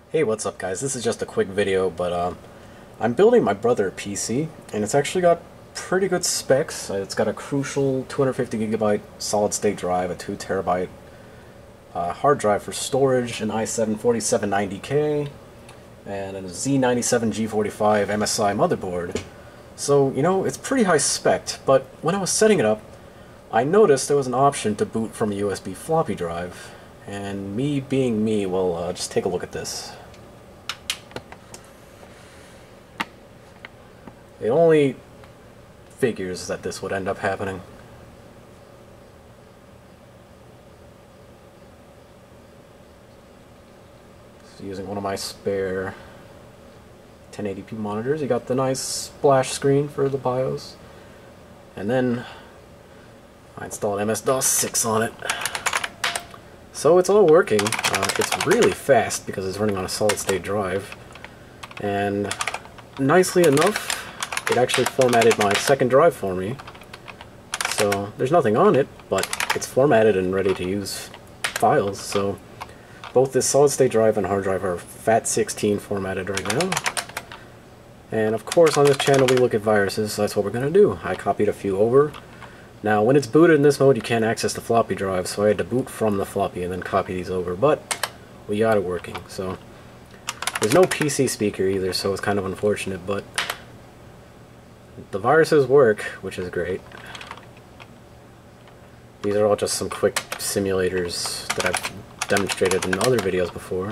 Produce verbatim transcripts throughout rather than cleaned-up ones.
Hey, what's up guys? This is just a quick video, but um, I'm building my brother a P C, and it's actually got pretty good specs. Uh, It's got a crucial two hundred fifty gigabyte solid-state drive, a two terabyte uh, hard drive for storage, an i seven forty-seven ninety K, and a Z ninety-seven G forty-five M S I motherboard. So, you know, it's pretty high spec, but when I was setting it up, I noticed there was an option to boot from a U S B floppy drive. And me being me, well, uh, just take a look at this. It only figures that this would end up happening. So using one of my spare ten eighty p monitors, you got the nice splash screen for the BIOS. And then I installed M S DOS six on it. So it's all working. Uh, it's really fast because it's running on a solid-state drive. And nicely enough, it actually formatted my second drive for me. So there's nothing on it, but it's formatted and ready to use files. So both this solid-state drive and hard drive are FAT sixteen formatted right now. And of course on this channel we look at viruses, so that's what we're going to do. I copied a few over. Now, when it's booted in this mode, you can't access the floppy drive, so I had to boot from the floppy and then copy these over, but we got it working. So there's no P C speaker either, so it's kind of unfortunate, but the viruses work, which is great. These are all just some quick simulators that I've demonstrated in other videos before.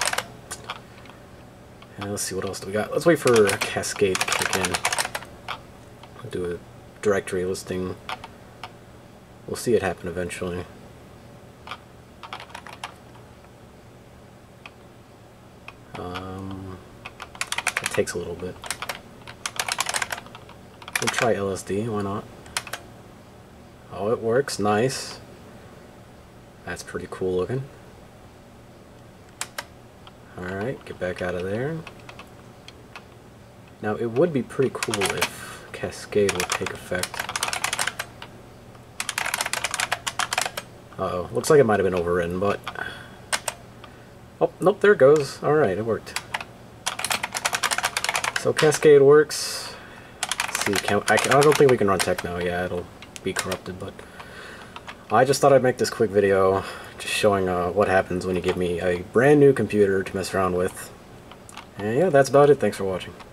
And let's see, what else do we got? Let's wait for Cascade to kick in. I'll do a directory listing. We'll see it happen eventually. Um, it takes a little bit. We'll try L S D, why not? Oh, it works, nice. That's pretty cool looking. Alright, get back out of there. Now, it would be pretty cool if Cascade would take effect. Uh-oh, looks like it might have been overwritten, but... Oh, nope, there it goes. Alright, it worked. So Cascade works. Let's see, can, I, I don't think we can run Techno. Yeah, it'll be corrupted, but... I just thought I'd make this quick video, just showing uh, what happens when you give me a brand new computer to mess around with. And yeah, that's about it. Thanks for watching.